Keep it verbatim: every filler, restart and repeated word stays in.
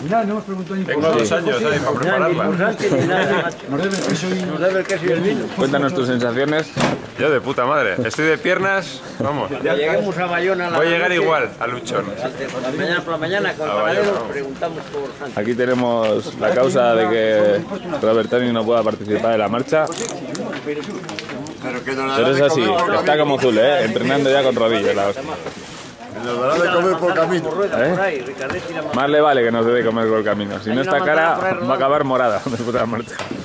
Mira, no hemos preguntado ni por Tengo dos años ahí para prepararla. Nos debe el queso y... Nos debe el queso y el vino. Cuéntanos tus sensaciones. Yo de puta madre. Estoy de piernas, vamos. Lleguemos a Bayona. Voy a llegar igual a Luchón. Mañana por la mañana con el panadero preguntamos por Sánchez. Aquí tenemos la causa de que Robertoni no pueda participar en la marcha. Pero es así, está como Zule, ¿eh? Entrenando ya con rodillas. La hostia. Nos dará de comer por camino. ¿Eh? Más le vale que nos dé de comer por el camino. Si no, esta cara va a acabar morada después de la marcha.